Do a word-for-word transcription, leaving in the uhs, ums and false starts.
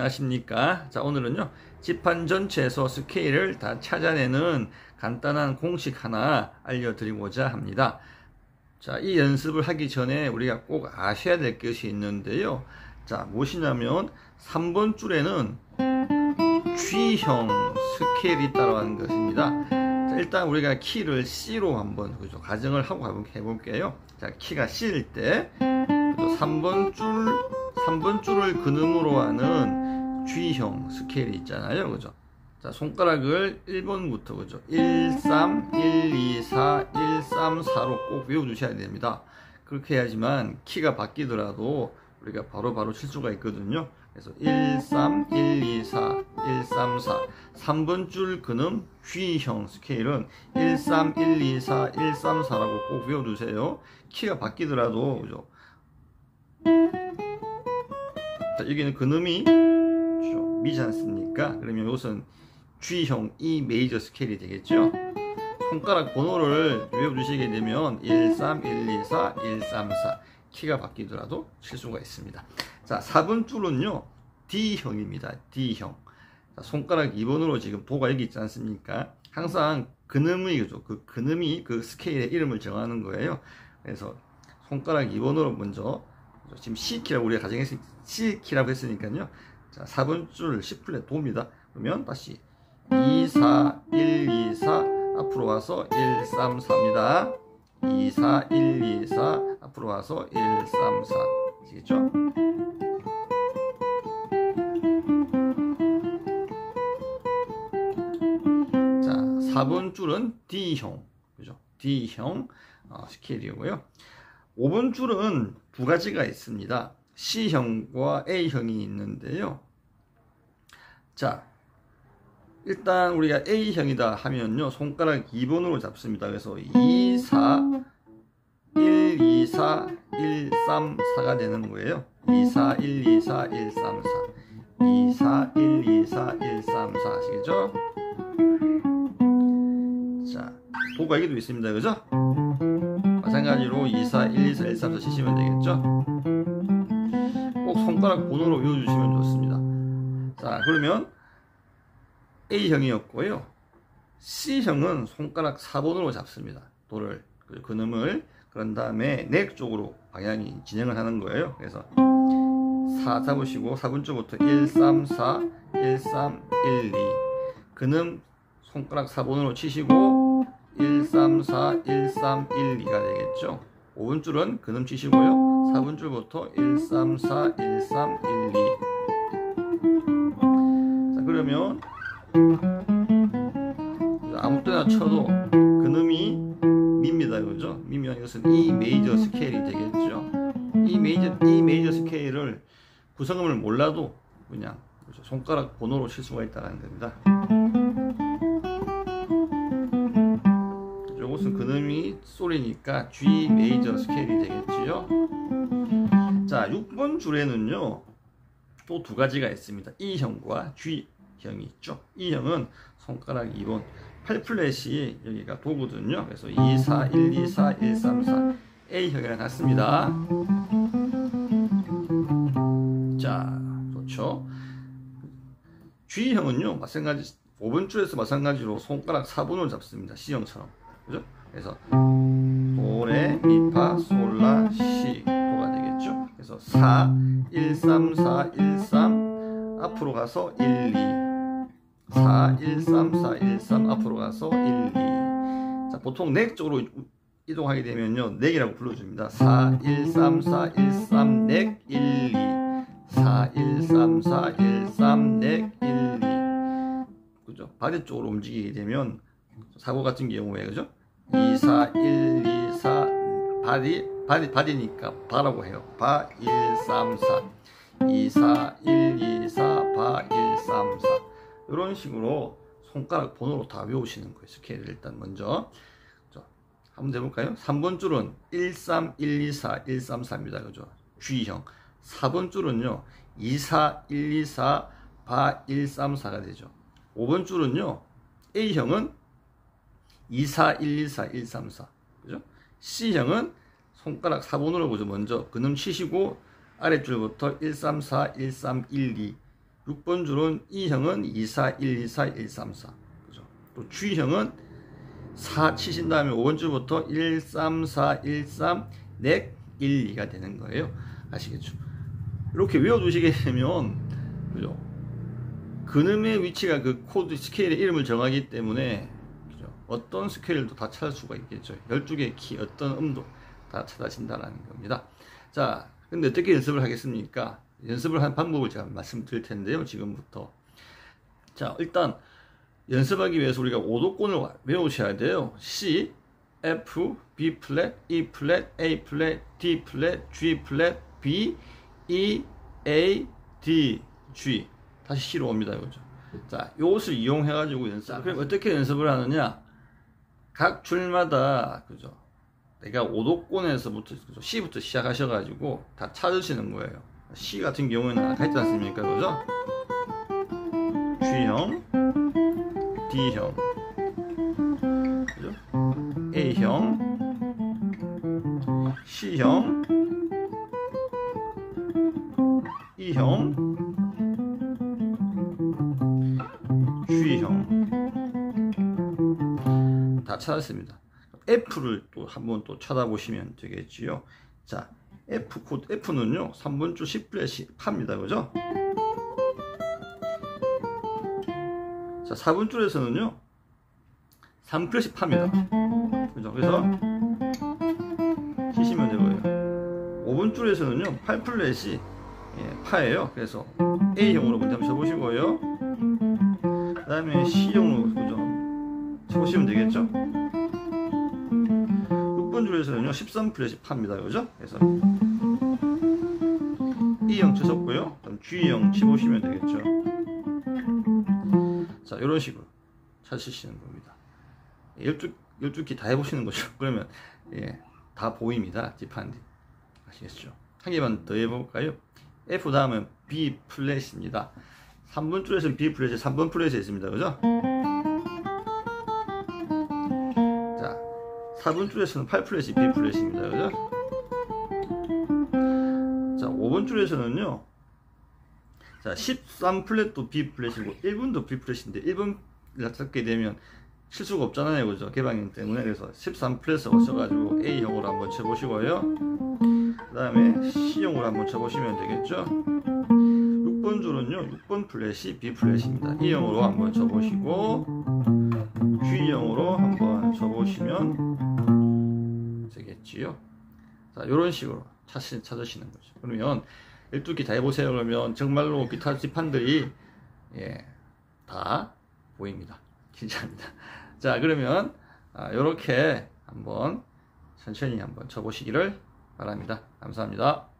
안녕하십니까. 자, 오늘은요 지판 전체에서 스케일을 다 찾아내는 간단한 공식 하나 알려드리고자 합니다. 자, 이 연습을 하기 전에 우리가 꼭 아셔야 될 것이 있는데요. 자, 무엇이냐면 삼 번 줄에는 G형 스케일이 있다고 하는 것입니다. 자, 일단 우리가 키를 C로 한번 그죠 가정을 하고 해볼게요. 자, 키가 C일 때 삼 번 줄 삼 번 줄을 근음으로 하는 G형 스케일이 있잖아요. 그죠? 자, 손가락을 일 번부터 그죠? 일, 삼, 일, 이, 사, 일, 삼, 사로 꼭 외워두셔야 됩니다. 그렇게 해야지만 키가 바뀌더라도 우리가 바로바로 바로 칠 수가 있거든요. 그래서 일, 삼, 일, 이, 사, 일, 삼, 사 삼 번 줄 근음 G형 스케일은 일, 삼, 일, 이, 사, 일, 삼, 사라고 꼭 외워두세요. 키가 바뀌더라도 그죠? 자, 여기는 근음이 미지 않습니까? 그러면 이것은 G형 E 메이저 스케일이 되겠죠. 손가락 번호를 외워주시게 되면 일, 삼, 일, 이, 사, 일, 삼, 사 키가 바뀌더라도 칠 수가 있습니다. 자, 사 번 줄은요 D형입니다. D형. 자, 손가락 이 번으로 지금 도가 여기 있지 않습니까? 항상 근음이 그죠? 그 근음이 그 스케일의 이름을 정하는 거예요. 그래서 손가락 이 번으로 먼저 지금 C키라고 우리가 가정해서 C키라고 했으니까요. 자, 사 번 줄 C 플랫 도입니다. 그러면 다시 이, 사, 일, 이, 사 앞으로 와서 일, 삼, 사입니다. 이, 사, 일, 이, 사 앞으로 와서 일, 삼, 사 아시겠죠? 자, 사 번 줄은 D형 그죠? D형 어, 스케일이고요. 오 번 줄은 두 가지가 있습니다. C형과 A형이 있는데요. 자, 일단 우리가 A형이다 하면요 손가락 이 번으로 잡습니다. 그래서 이, 사, 일, 이, 사, 일, 삼, 사가 되는 거예요. 이, 사, 일, 이, 사, 일, 삼, 사 이, 사, 일, 이, 사, 일, 삼, 사 아시겠죠? 자, 도가 여기도 있습니다. 그죠? 마찬가지로 이, 사, 일, 이, 사, 일, 삼, 사 치시면 되겠죠? 꼭 손가락 번호로 외워주시면 좋습니다. 자, 그러면 A형이었고요. C형은 손가락 사 번으로 잡습니다. 도를, 근음을. 그런 다음에 넥 쪽으로 방향이 진행을 하는 거예요. 그래서 사 잡으시고 사 번 줄부터 일, 삼, 사, 일, 삼, 일, 이 근음 손가락 사 번으로 치시고 일, 삼, 사, 일, 삼, 일, 이가 되겠죠. 오 번 줄은 근음 치시고요. 사 번 줄부터 일, 삼, 사, 일, 삼, 일, 이 자, 그러면 아무 때나 쳐도 근음이 미입니다. 그죠? 미면 이것은 E 메이저 스케일이 되겠죠. E 메이저, E 메이저 스케일을 구성음을 몰라도 그냥 그렇죠? 손가락 번호로 칠 수가 있다는 겁니다. 이것은 근음이 솔이니까 G 메이저 스케일이 되겠지요. 자, 육 번 줄에는요 또 두 가지가 있습니다. E형과 G형이 있죠. E형은 손가락 이 번 팔 플랫이 여기가 도거든요. 그래서 이, 사, 일, 이, 사, 일, 삼, 사 A형이랑 같습니다. 자, 좋죠. G형은요 마찬가지 오 번 줄에서 마찬가지로 손가락 사 번을 잡습니다. C형처럼. 그죠? 그래서 도, 레, 미, 파, 솔, 라, 시 도가 되겠죠. 그래서 사, 일, 삼, 사, 일, 삼 앞으로 가서 일, 이 사, 일, 삼, 사, 일, 삼 앞으로 가서 일, 이 자, 보통 넥 쪽으로 이동하게 되면요 넥이라고 불러줍니다. 사, 일, 삼, 사, 일, 삼, 넥, 일, 이 사, 일, 삼, 사, 일, 삼, 넥, 일, 이 그죠? 바디 쪽으로 움직이게 되면 사고 같은 경우에 그죠? 이, 사, 일, 이, 사 바디, 바디, 바디니까 바라고 해요. 바, 일, 삼, 사 이, 사, 일, 이, 사 바, 일, 삼, 사 이런 식으로 손가락 번호로 다 외우시는 거예요. 스케일을 일단 먼저 자, 한번 해볼까요? 삼 번 줄은 일, 삼, 일, 이, 사, 일, 삼, 사입니다. 그죠? G형. 사 번 줄은요 이, 사, 일, 이, 사 바, 일, 삼, 사가 되죠. 오 번 줄은요 A형은 이, 사, 일, 이, 사, 일, 삼, 사 그죠? C형은 손가락 사 번으로 먼저 근음 치시고 아랫줄부터 일, 삼, 사, 일, 삼, 일, 이 육 번 줄은 E형은 이사, 일이사, 일삼사. 그죠? 또 G형은 사 치신 다음에 오 번 줄부터 일삼사, 일삼, 넥, 일, 이가 되는 거예요. 아시겠죠? 이렇게 외워두시게 되면, 그죠? 근음의 위치가 그 코드 스케일의 이름을 정하기 때문에, 그죠? 어떤 스케일도 다 찾을 수가 있겠죠. 열두 개의 키, 어떤 음도 다 찾아진다는 겁니다. 자, 근데 어떻게 연습을 하겠습니까? 연습을 한 방법을 제가 말씀드릴 텐데요, 지금부터. 자, 일단, 연습하기 위해서 우리가 오도권을 외우셔야 돼요. C, F, B 플랫, E 플랫, A 플랫, D 플랫, G 플랫, B, E, A, D, G. 다시 C로 옵니다, 이거죠. 자, 요것을 이용해가지고 연습. 그럼 어떻게 연습을 하느냐? 각 줄마다, 그죠? 내가 오도권에서부터, 그죠? C부터 시작하셔가지고 다 찾으시는 거예요. C 같은 경우에는 아까 했지 않습니까, 그죠? G형, D형, 그죠? A형, C형, E형, G형 다 찾았습니다. F를 또 한번 또 찾아보시면 되겠지요. 자, F 코드, F는요 삼 번 줄 십 플랫이 파입니다, 그죠? 자, 사 번 줄에서는요 삼 플랫이 파입니다, 그죠? 그래서 치시면 되고요. 오 번 줄에서는요 팔 플랫이 예, 파예요. 그래서 A형으로 먼저 한번 쳐보시고요. 그 다음에 C형으로, 그죠? 쳐보시면 되겠죠? 육 번 줄에서는요 십삼 플랫이 파입니다, 그죠? 그래서 E형 치셨고요. 그다음 G형 치보시면 되겠죠. 자, 이런 식으로 찾으시는 겁니다. 열두, 열두 키 다 해보시는 거죠. 그러면 예, 다 보입니다, 뒷판이. 아시겠죠? 한 개만 더 해볼까요? F 다음은 B 플랫입니다. 삼 번 줄에서는 B 플랫이 삼 번 플랫에 있습니다, 그죠? 자, 사 번 줄에서는 팔 플랫이 B 플랫입니다, 그죠? 자, 오 번 줄에서는요, 자, 십삼 플랫도 B 플랫이고 일 번도 B 플랫인데 일 번을 찾게 되면 실수가 없잖아요, 그죠? 개방이기 때문에. 그래서 십삼 플랫을 써가지고 A형으로 한번 쳐보시고요. 그 다음에 C형으로 한번 쳐보시면 되겠죠. 육 번 줄은요 육 번 플랫이 B 플랫입니다. E형으로 한번 쳐보시고 G형으로 한번 쳐보시면 되겠지요. 자, 이런 식으로 찾으, 찾으시는 거죠. 그러면 열두 개 다 해보세요. 그러면 정말로 기타 뒷판들이 예, 다 보입니다. 진짜입니다. 자, 그러면 이렇게 아, 한번 천천히 한번 쳐보시기를 바랍니다. 감사합니다.